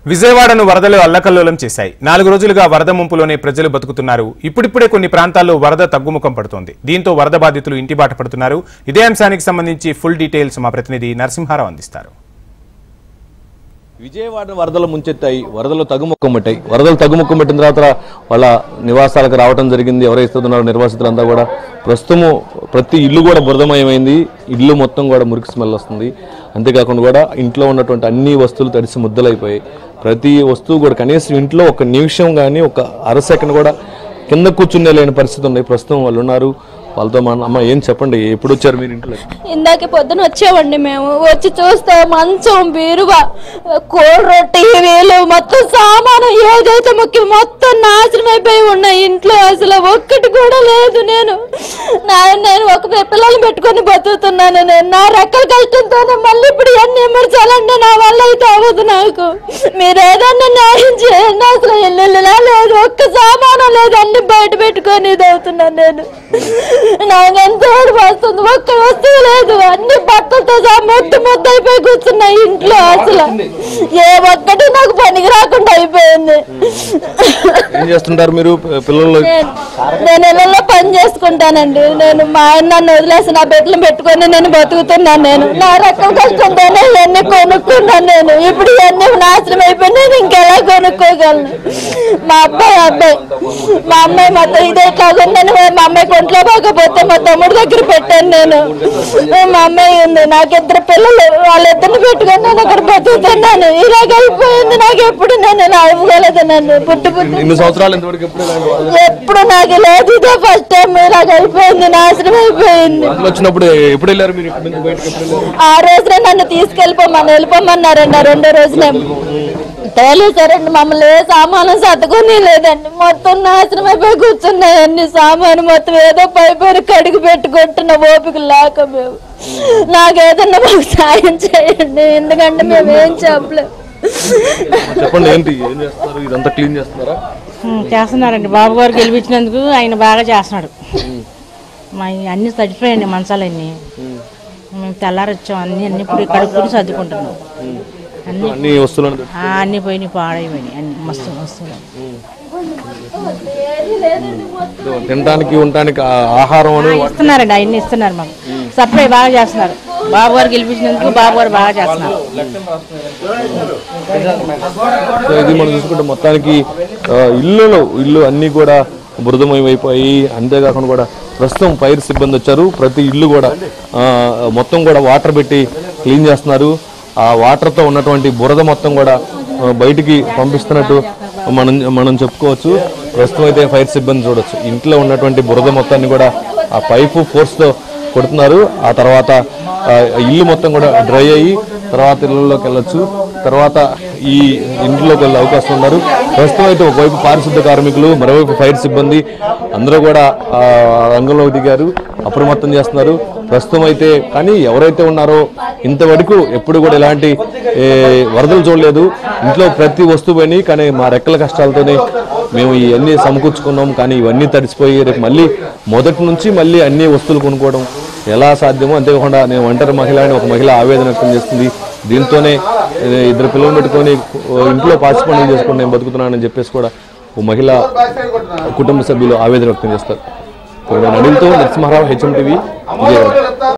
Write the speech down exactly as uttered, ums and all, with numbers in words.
విజయవాడను వరదలు అల్లకల్లోలం చేశాయి. నాలుగు రోజులుగా వరద ముంపులోనే ప్రజలు బతుకుతున్నారు. ఇప్పుడిప్పుడే కొన్ని ప్రాంతాల్లో వరద తగ్గుముఖం పడుతోంది. దీంతో వరద బాధితులు ఇంటిబాట పడుతున్నారు. ఇదే అంశానికి సంబంధించి ఫుల్ డీటెయిల్స్ మా ప్రతినిధి నరసింహారావు అందిస్తారు. విజయవాడ వరదలు ముంచెత్తాయి. వరదలు తగ్గుముఖం పట్టాయి. వరదలు తగ్గుముఖం పెట్టిన తర్వాత వాళ్ళ నివాసాలకు రావడం జరిగింది. ఎవరైతే ఉన్నారో నిర్వాసితులంతా కూడా ప్రస్తుతము ప్రతి ఇల్లు కూడా బురదమయమైంది. ఇల్లు మొత్తం కూడా మురికి స్మెల్ వస్తుంది. అంతేకాకుండా కూడా ఇంట్లో ఉన్నటువంటి అన్ని వస్తువులు తడిసి ముద్దలైపోయాయి. ప్రతి వస్తువు కూడా కనీసం ఇంట్లో ఒక నిమిషం కానీ ఒక అర సెకండ్ కూడా కింద కూర్చునే లేని పరిస్థితి ఉన్నాయి. ప్రస్తుతం వాళ్ళు ఉన్నారు. వాళ్ళతో మా అమ్మ ఏం చెప్పండి, ఎప్పుడు వచ్చారు మీరు ఇంట్లో? ఇందాక పొద్దున వచ్చామండి. మేము వచ్చి చూస్తే మంచం, బీరువా, కూర, టీవీలు, మొత్తం సామాను ఏదైతే ముఖ్యం మొత్తం నాశనం అయిపోయి ఉన్నాయి. ఇంట్లో అసలు ఒక్కటి కూడా లేదు. నేను నా నేను ఒక పిల్లల్ని పెట్టుకొని బతుకుతున్నాను. నేను నా రెక్కల కష్టంతోనే మళ్ళీ ఇప్పుడు ఎన్ని ఎమర్చాలంటే నా వల్ల అయితే అవ్వదు. నాకు మీరు ఏదన్నా న్యాయం చేయండి. అసలు ఇల్లులా లేదు, ఒక్క సామాను లేదు, అన్ని బయట పెట్టుకొని ఇది అవుతున్నాను. నేను నాకెంత ఏడుపు వస్తుంది. ఒక్క వస్తువు లేదు, అన్ని బట్టలతో సహా మొత్తం మొత్తం అయిపోయి కూర్చున్నాయి ఇంట్లో. అసలు ఏ ఒక్కటి నాకు పనికి రాకుండా అయిపోయింది. ఏం చేస్తుంటారు మీరు? పిల్లలు నేను ఇళ్ళలో పని చేసుకుంటానండి. నేను మా ఆయన నన్ను వదిలేసి నా బిడ్డలు పెట్టుకొని నేను బతుకుతున్నాను. నేను నా రకం కష్టంతోనే ఇవన్నీ కొనుక్కున్నాను. నేను ఇప్పుడు ఇవన్నీ నాశనం అయిపోయి నేను ఇంకెలా కొనుక్కోగలను? మా అబ్బాయి అబ్బాయి మా అమ్మాయి మొత్తం ఇదే కాకుండా మా అమ్మాయి ఒంట్లో బాగపోతే మా తమ్ముడు దగ్గర పెట్టాను. నేను మా అమ్మాయి ఉంది, నాకు ఇద్దరు పిల్లలు, వాళ్ళిద్దరిని పెట్టుకొని నేను అక్కడ బతుకుతున్నాను. ఇలాగ అయిపోయింది. నాకు ఎప్పుడు నేను ఇలా అవ్వగలదు. నన్ను పుట్టు పుట్టి ఎప్పుడు నాకు లేదు. ఇదే ఫస్ట్ టైం ఇలాగ అయిపోయింది, నాశనం అయిపోయింది. ఆ రోజున నన్ను తీసుకెళ్ళిపోమని వెళ్ళిపోమన్నారండి. ఆ రెండో రోజున తేలేసారండి. మమ్మల్ని ఏ సామాను సర్దుకొని లేదండి. మొత్తం నాశనం అయిపోయి కూర్చున్నాయి అన్ని సామాను మొత్తం. ఏదో పై పైన కడిగి పెట్టుకుంటున్న ఓపిక లేక మేము నాకేదన్నా మాకు సాయం చేయండి. ఎందుకంటే మేము ఏం చెప్పలేము. చెప్పండి, ఏంటి ఏం చేస్తారు? ఇదంతా క్లీన్ చేస్తున్నారా? చేస్తున్నారండి. బాబు గారు గెలిపించినందుకు ఆయన బాగా చేస్తున్నాడు. మా అన్ని తడిపోయాయండి మంచాలన్నీ. మేము తెల్లారొచ్చాం. అన్ని అన్ని ఇప్పుడు కడుక్కుని సర్దుకుంటున్నాం. అన్ని అన్ని వస్తువులు అన్ని పోయినాయి, పాడైపోయినాయి అన్ని మస్తు వస్తువులు. తినడానికి ఉండడానికి ఆహారం ఇస్తున్నారండి. అవన్నీ ఇస్తున్నారు. మాకు సప్లై బాగా చేస్తున్నారు. బాబు గారు గెలిపించినందుకు బాబు గారు బాగా చేస్తున్నారు. ఇది మనం చూసుకుంటే మొత్తానికి ఇల్లులో ఇల్లు అన్ని కూడా బురదమయమైపోయి, అంతేకాకుండా కూడా ప్రస్తుతం ఫైర్ సిబ్బంది వచ్చారు. ప్రతి ఇల్లు కూడా మొత్తం కూడా వాటర్ పెట్టి క్లీన్ చేస్తున్నారు. ఆ వాటర్తో ఉన్నటువంటి బురద మొత్తం కూడా బయటికి పంపిస్తున్నట్టు మనం మనం చెప్పుకోవచ్చు. ప్రస్తుతం అయితే ఫైర్ సిబ్బంది చూడొచ్చు ఇంట్లో ఉన్నటువంటి బురద మొత్తాన్ని కూడా ఆ పైపు ఫోర్స్తో కొడుతున్నారు. ఆ తర్వాత ఇల్లు మొత్తం కూడా డ్రై అయ్యి తర్వాత ఇళ్ళలోకి వెళ్ళొచ్చు. తర్వాత ఈ ఇంట్లోకి వెళ్ళే అవకాశం ఉన్నారు. ప్రస్తుతం అయితే ఒకవైపు పారిశుద్ధ కార్మికులు, మరోవైపు ఫైర్ సిబ్బంది అందరూ కూడా రంగంలోకి దిగారు, అప్రమత్తం చేస్తున్నారు. ప్రస్తుతం అయితే కానీ ఎవరైతే ఉన్నారో ఇంతవరకు ఎప్పుడు కూడా ఇలాంటి వరదలు చూడలేదు. ఇంట్లో ప్రతి వస్తువు పోయి, కానీ మా రెక్కల కష్టాలతోనే మేము ఇవన్నీ సమకూర్చుకున్నాం. కానీ ఇవన్నీ తడిసిపోయి రేపు మళ్ళీ మొదటి నుంచి మళ్ళీ అన్ని వస్తువులు కొనుక్కోవడం ఎలా సాధ్యమో. అంతేకాకుండా నేను ఒంటరి మహిళ అని ఒక మహిళ ఆవేదన వ్యక్తం చేస్తుంది. దీంతోనే ఇద్దరు పిల్లలు పెట్టుకొని ఇంట్లో పాచి పనులు చేసుకొని నేను బతుకుతున్నానని చెప్పేసి కూడా ఓ మహిళ కుటుంబ సభ్యులు ఆవేదన వ్యక్తం చేస్తారు. నేను అనిల్తో నరసింహారావు, హెచ్ఎం టీవీ, విజయవాడ.